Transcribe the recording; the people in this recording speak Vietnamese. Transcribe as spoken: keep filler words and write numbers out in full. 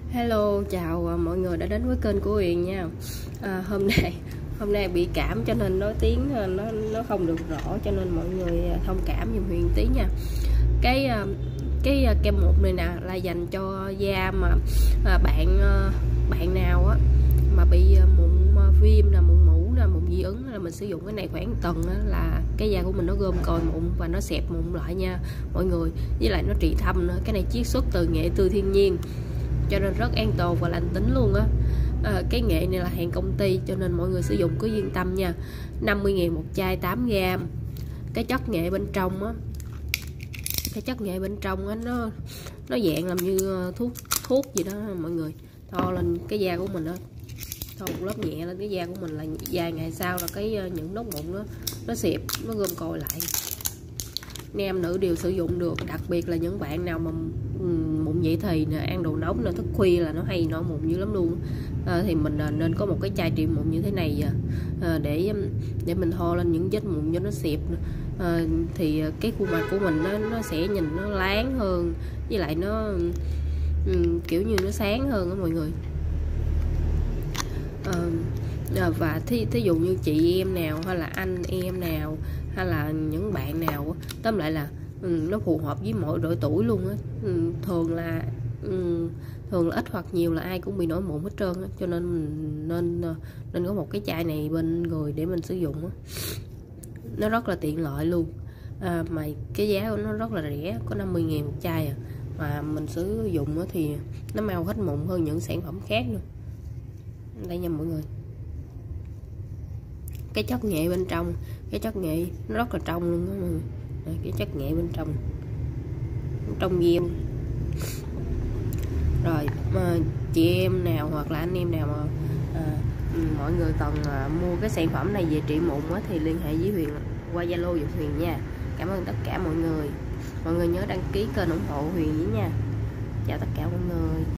Hello, chào mọi người đã đến với kênh của Huyền nha. À, hôm nay hôm nay bị cảm cho nên nói tiếng nó nó không được rõ, cho nên mọi người thông cảm giùm Huyền tí nha. Cái cái kem mụn này nè là dành cho da mà à, bạn bạn nào á mà bị mụn viêm nè, mụn mủ nè, mụn dị ứng là mình sử dụng cái này khoảng tuần á, là cái da của mình nó gom còi mụn và nó xẹp mụn lại nha mọi người. Với lại nó trị thâm nữa. Cái này chiết xuất từ nghệ tươi thiên nhiên, cho nên rất an toàn và lành tính luôn á. À, cái nghệ này là hàng công ty cho nên mọi người sử dụng cứ yên tâm nha. Năm mươi ngàn một chai tám gram. Cái chất nghệ bên trong á, cái chất nghệ bên trong á nó nó dạng làm như thuốc thuốc gì đó mọi người. Thoa lên cái da của mình á, thoa một lớp nhẹ lên cái da của mình là vài ngày sau là cái những nốt mụn đó nó xẹp, nó gom còi lại. Nam nữ đều sử dụng được, đặc biệt là những bạn nào mà mụn dậy thì nè, ăn đồ nóng nè, thức khuya là nó hay nổi mụn dữ lắm luôn. À, thì mình nên có một cái chai trị mụn như thế này à, để để mình thoa lên những vết mụn cho nó xẹp. À, thì cái khuôn mặt của mình nó, nó sẽ nhìn nó láng hơn, với lại nó um, kiểu như nó sáng hơn đó mọi người. À, và thí, thí dụ như chị em nào hay là anh em nào hay là những bạn nào, tóm lại là ừ, nó phù hợp với mọi độ tuổi luôn á. Ừ, thường là ừ, thường là ít hoặc nhiều là ai cũng bị nổi mụn hết trơn á, cho nên mình nên nên có một cái chai này bên người để mình sử dụng á. Nó rất là tiện lợi luôn. À, mà cái giá của nó rất là rẻ, có năm mươi ngàn một chai à. Mà mình sử dụng thì nó mau hết mụn hơn những sản phẩm khác nữa. Đây nha mọi người, cái chất nghệ bên trong, cái chất nghệ nó rất là trong luôn đó mọi người. Đây, cái chất nghệ bên trong trong viêm. Rồi mà chị em nào hoặc là anh em nào mà à, mọi người cần à, mua cái sản phẩm này về trị mụn á, thì liên hệ với Huyền qua Zalo giùm Huyền nha. Cảm ơn tất cả mọi người. Mọi người nhớ đăng ký kênh ủng hộ Huyền với nha. Chào tất cả mọi người.